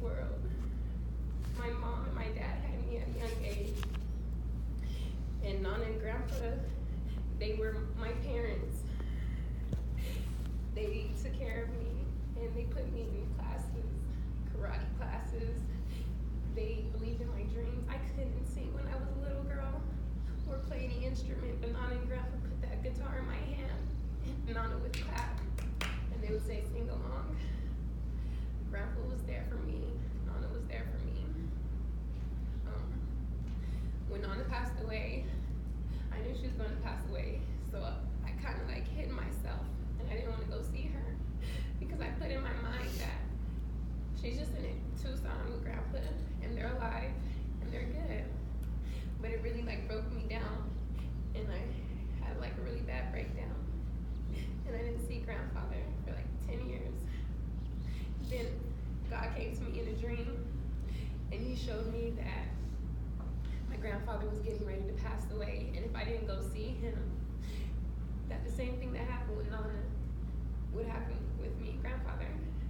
world. My mom and my dad had me at a young age. And Nana and Grandpa, they were my parents. They took care of me and they put me in classes, karate classes. They believed in my dreams. I couldn't sing when I was a little girl or play any instrument, but Nana and Grandpa put that guitar in my hand and Nana would clap and they would say, sing along. Grandpa was there for me. Nana was there for me. When Nana passed away, I knew she was going to pass away, so I kind of like hid myself, and I didn't want to go see her because I put in my mind that she's just in Tucson with Grandpa, and they're alive, and they're good. But it really like broke me down, and I had like a really bad breakdown, and I didn't see Grandfather for like 10 years. Then God came to me in a dream, and he showed me that my grandfather was getting ready to pass away, and if I didn't go see him, that the same thing that happened with Nana would happen with me, Grandfather.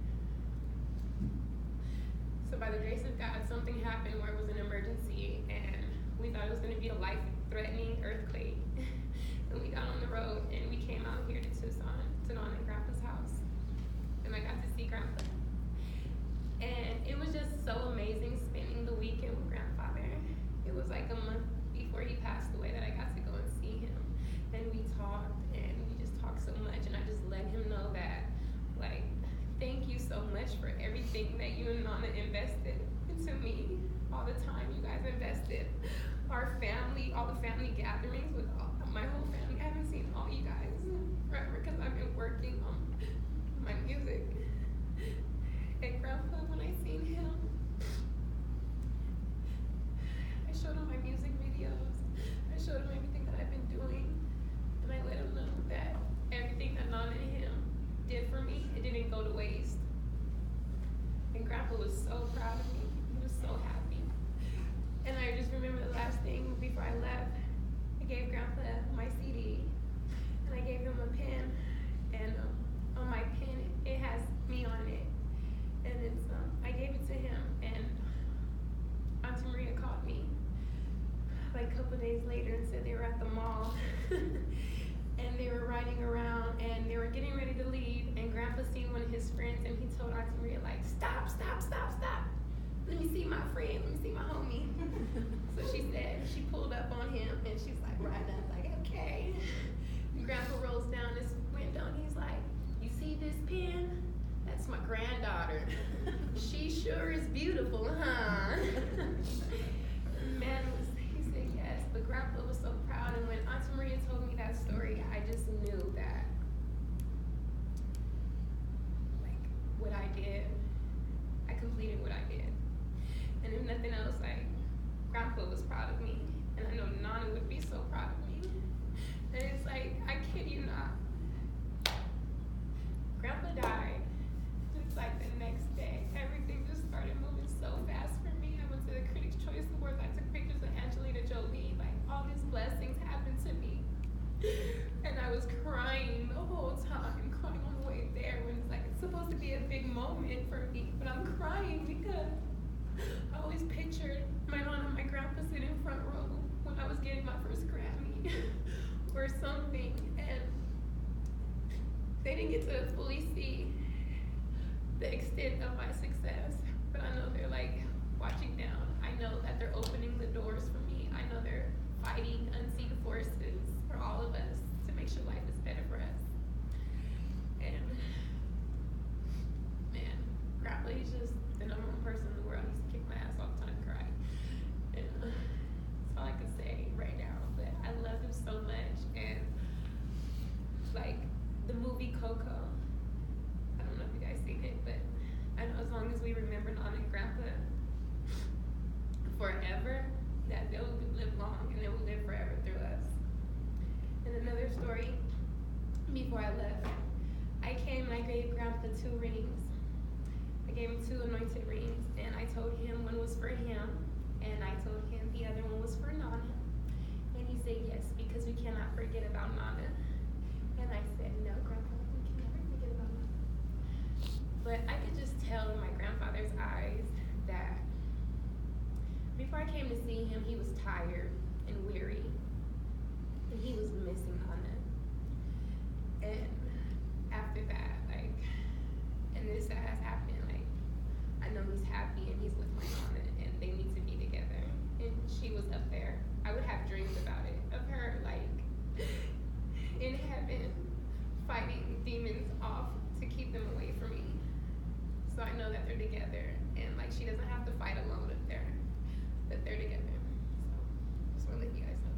So by the grace of God, something happened where it was an emergency, and we thought it was going to be a life-threatening earthquake. And we got on the road, and we came out here to Tucson, to Nana and Grandpa's house, and I got to see Grandpa. And it was just so amazing spending the weekend with Grandfather. It was like a month before he passed away that I got to go and see him. And we talked, and we just talked so much, and I just let him know that, like, thank you so much for everything that you and Nana invested into me. All the time you guys invested. Our family, all the family gatherings with my whole family. I haven't seen all you guys forever because I've been working on my music. And Grandpa, when I seen him, I showed him my music videos. I showed him everything that I've been doing. And I let him know that everything that Nana and him did for me, it didn't go to waste. And Grandpa was so proud of me. He was so happy. And I just remember the last thing before I left, I gave Grandpa my CD. And I gave him a pen. And on my pen, it has me on it. And it's, I gave it to him. And Auntie Maria called me like a couple of days later and said they were at the mall and they were riding around and they were getting ready to leave, and Grandpa seen one of his friends and he told Auntie Maria, like, stop. Let me see my friend, let me see my homie. So she said, she pulled up on him and she's like riding up like, okay. And Grandpa rolls down this window and he's like, you see this pen? That's my granddaughter. She sure is beautiful, huh? Man, he said yes, but Grandpa was so proud. And when Auntie Maria told me that story, I just knew that, like, what I did, I completed what I did. And if nothing else, like, Grandpa was proud of me. And I know Nana would be so proud of me. And it's like, I kid you not. Grandpa died. Just like the next day, everything just started moving so fast for me. I went to the Critics' Choice Awards. I took pictures of Angelina Jolie. Like, all these blessings happened to me. And I was crying the whole time, crying on the way there when it's like, it's supposed to be a big moment for me. But I'm crying because I always pictured my mom and my grandpa sitting in front row when I was getting my first Grammy or something. And they didn't get to fully see the extent of my success, but I know they're like watching down. I know that they're opening the doors for me. I know they're fighting unseen forces for all of us to make sure life is better for us. And man, Grandpa, he's just the number one person in the world. He used to kick my ass all the time and cry. And that's all I can say right now. But I love him so much. And like the movie Coco, I don't know if you guys seen it, but I know as long as we remember Nana and Grandpa forever, that they will live long and they will live forever through us. And another story, before I left, I came and I gave Grandpa 2 rings. I gave him 2 anointed rings, and I told him one was for him, and I told him the other one was for Nana. And he said yes, because we cannot forget about Nana. And I said, no, Grandpa, we can never forget about Nana. But I could just tell in my grandfather's eyes that before I came to see him, he was tired and weary, and he was missing Anna. And after that, like, and this that has happened, like, I know he's happy and he's with my Anna, and they need to be together. And she was up there. I would have dreams about it, of her, like, in heaven, fighting demons off to keep them away from me. So I know that they're together, and like she doesn't have to fight alone up there, but they're together. So just want to let you guys know